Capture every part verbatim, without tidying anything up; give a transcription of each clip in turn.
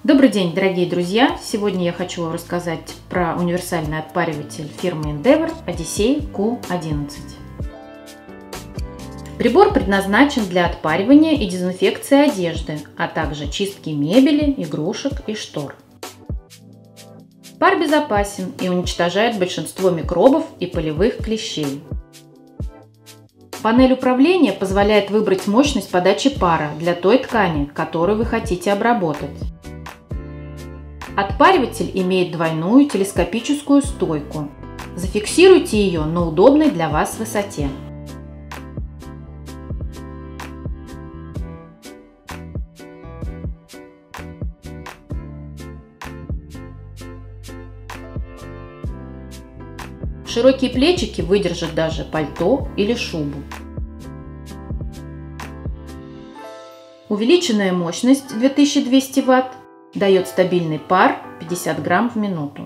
Добрый день, дорогие друзья! Сегодня я хочу вам рассказать про универсальный отпариватель фирмы Endeavour Odyssey Q одиннадцать. Прибор предназначен для отпаривания и дезинфекции одежды, а также чистки мебели, игрушек и штор. Пар безопасен и уничтожает большинство микробов и полевых клещей. Панель управления позволяет выбрать мощность подачи пара для той ткани, которую вы хотите обработать. Отпариватель имеет двойную телескопическую стойку. Зафиксируйте ее на удобной для вас высоте. Широкие плечики выдержат даже пальто или шубу. Увеличенная мощность две тысячи двести ватт дает стабильный пар пятьдесят грамм в минуту.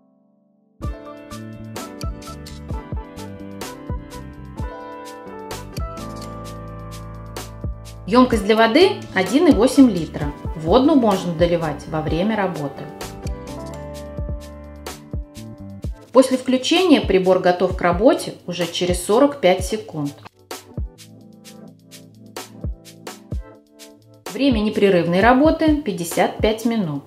Емкость для воды один и восемь литра. Воду можно доливать во время работы. После включения прибор готов к работе уже через сорок пять секунд. Время непрерывной работы пятьдесят пять минут.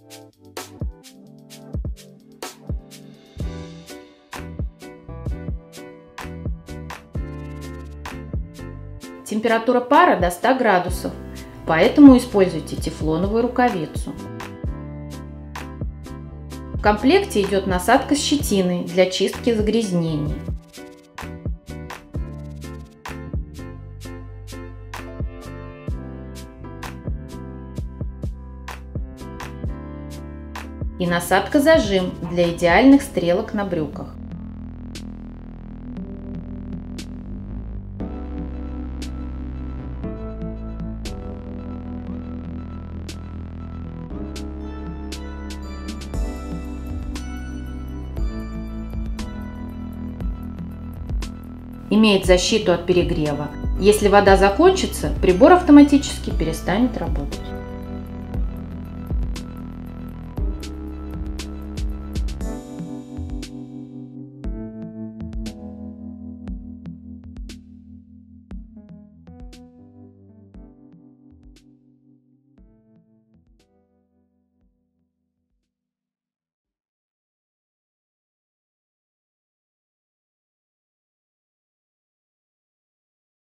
Температура пара до ста градусов, поэтому используйте тефлоновую рукавицу. В комплекте идет насадка с щетиной для чистки загрязнений. И насадка-зажим для идеальных стрелок на брюках. Имеет защиту от перегрева. Если вода закончится, прибор автоматически перестанет работать.